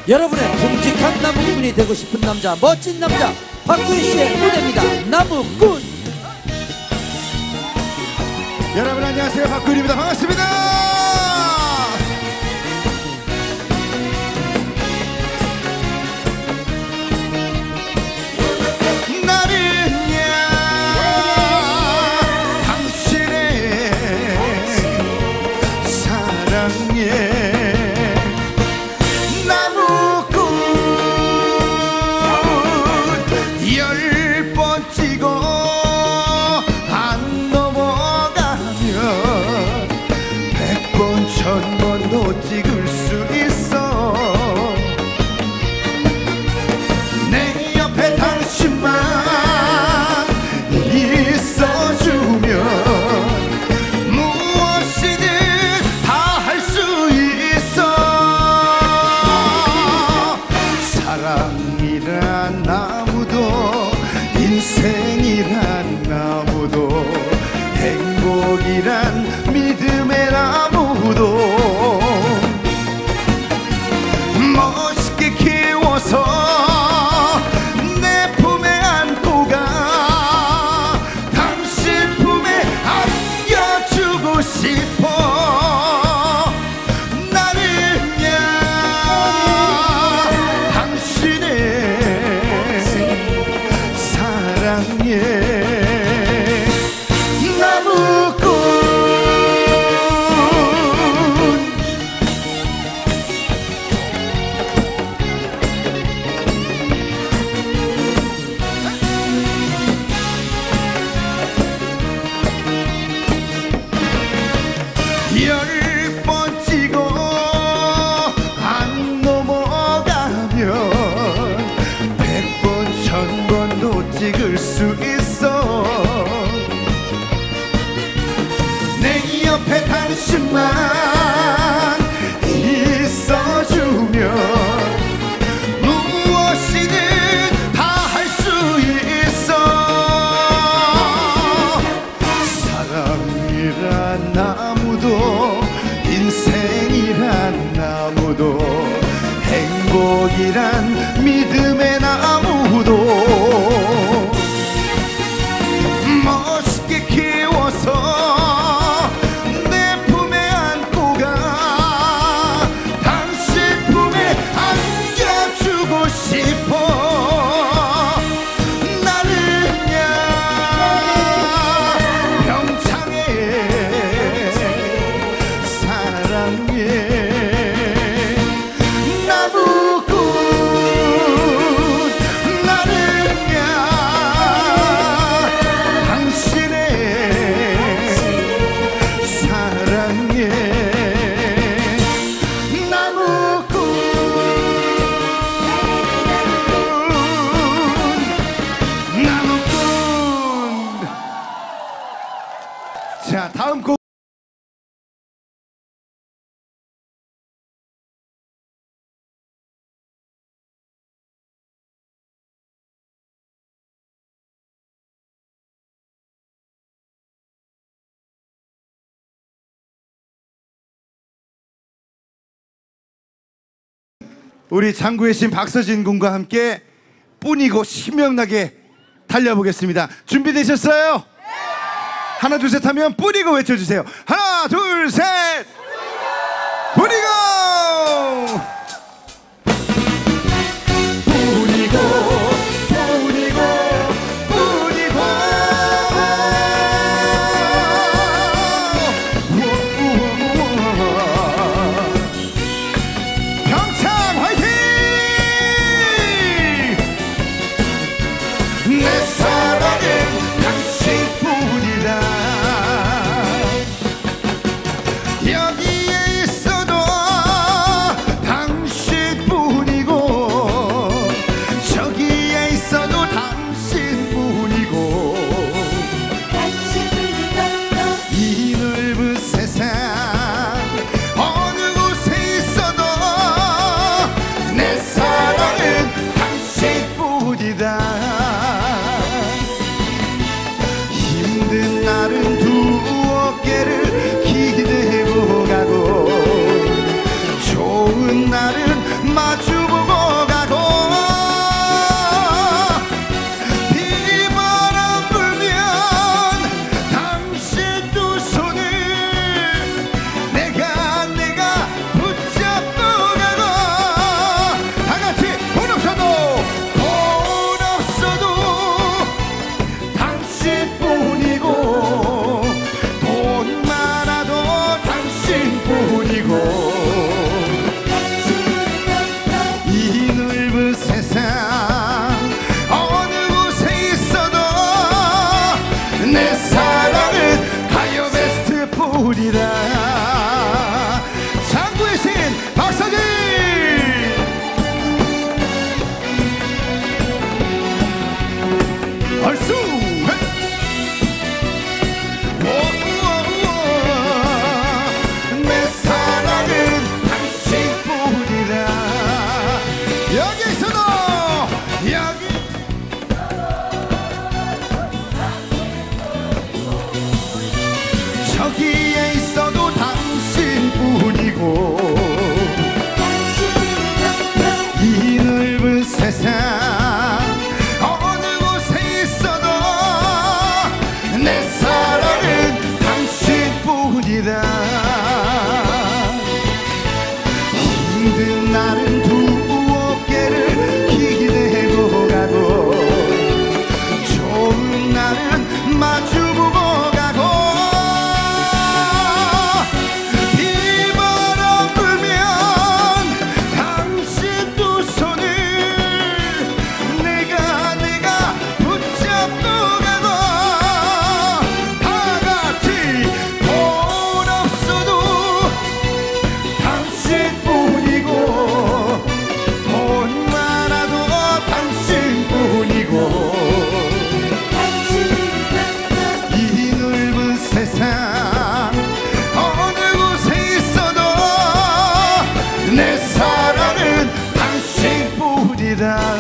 여러분의 듬직한 나무꾼이 되고 싶은 남자, 멋진 남자 박구윤 씨의 무대입니다. 나무꾼. 여러분 안녕하세요, 박구윤입니다. 반갑습니다. 사랑이란 나무도 인생이란 나무도 행복이란 믿음의 나무도 멋있게 키워서 내 품에 안고 가 당신 품에 안겨주고 싶어. 열 번 찍어 안 넘어가면 100번 1000번도 찍을 수 있어. 내 옆에 당신만 있어주면 무엇이든 다 할 수 있어. 사랑이란 나무도 인생이란 나무도 행복이란 믿음의 나무도 멋있게 키워서 내 품에 안고 가 당신 품에 안겨주고 싶어. 자, 다음 곡. 우리 장구의 신 박서진 군과 함께 뿐이고 신명나게 달려보겠습니다. 준비되셨어요? 하나 둘 셋 하면 뿌리고 외쳐주세요. 하나 둘 셋 뿌리고 뿌리고 뿌리고 뿌리고 평창 화이팅! 내 사랑은 당신뿐이다. 여기에 있어도 당신뿐이고 저기에 있어도 당신뿐이고 이 넓은 세상 어느 곳에 있어도 내 사랑은 당신뿐이다. 힘든 날은 두 어깨를 기대고 가고 좋은 날은 마주보고 힘든 날은 두 어깨를 기대고 가고 좋은 날은 마주보고 가고 비바람 불면 당신 두 손을 내가 붙잡고 가고 다 같이 돈 없어도 당신뿐이고 돈 많아도 당신뿐이고 이 넓은 세상 어느 곳에 있어도 내 사랑은 당신뿐이다.